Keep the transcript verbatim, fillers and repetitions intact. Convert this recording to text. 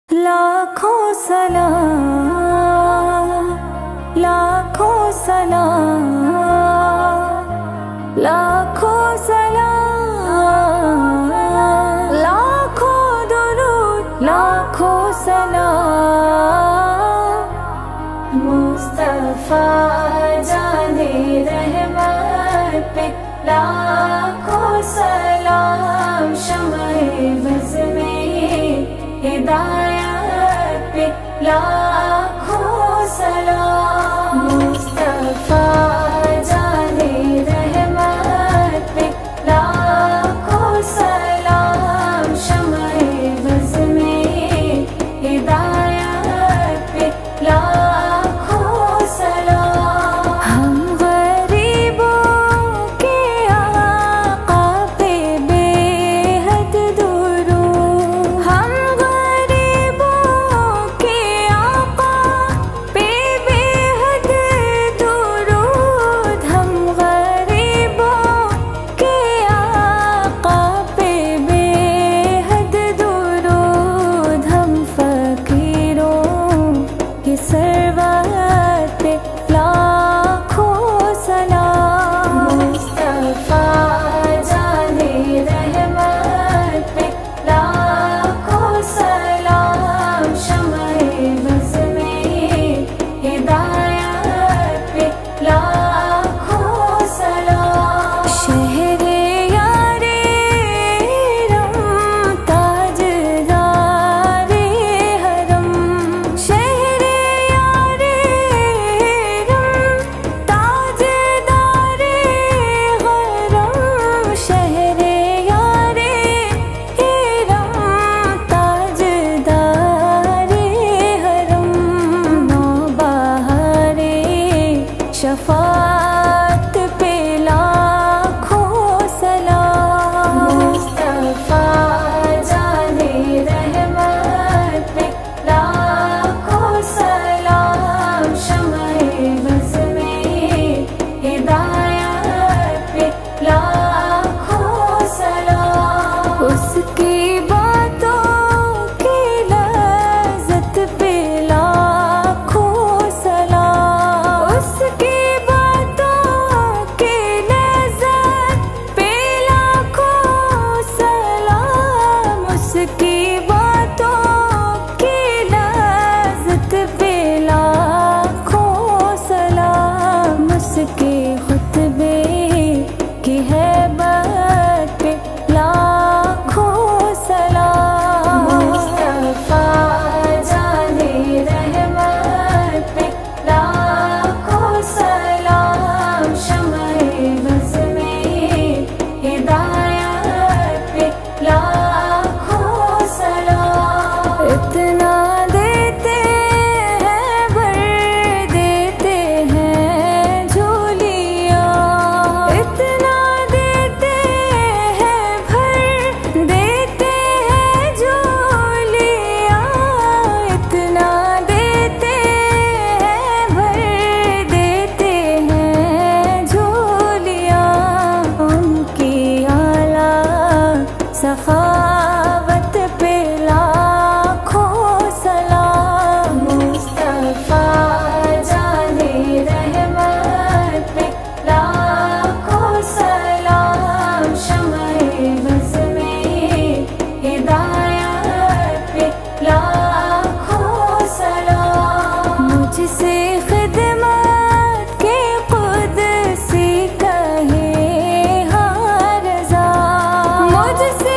लाखों सलाम, लाखों सलाम, लाखों सलाम, लाखों दुरूद, लाखों सलाम। मुस्तफा जाने रहमत पे लाखों सलाम। शम्ए बज़ में हिदायत पे लाखों सलाम। मुस्तफा जाने रहमत पे लाखों सलाम। शम्ए बज़ में हिदायत पे लाखों सलाम। हम गरीबों के आका पे बेहद दुरूद, हम शफ़ाअत पे लाखों सलाम। मुस्तफा जाने रहमत पे लाखों सलाम। शम्ए बज़ में हिदायत पे लाखों सलाम। उसकी बातों की लज़्ज़त पे लाखों सलाम। उसकी उसकी बातों की लज़्ज़त पे लाखों सलाम। उसके खुतबे की हैबत पे लाखों सलाम। मुस्तफा जाने रहमत पे लाखों सलाम। शम्ए बज़ में हिदायत पे लाखों इतना देते हैं भर देते हैं झोलियाँ। इतना देते हैं भर देते हैं झोलियाँ। इतना देते हैं भर देते हैं झोलियाँ। उनकी आला सखावत पे लाखों सलाम। मुस्तफा जाने रहमत पे लाखों सलाम। शम्ए बज़ में हिदायत पे लाखों सलाम। मुझसे खिदमत के क़ुदसी कहे हाँ रज़ा, मुझसे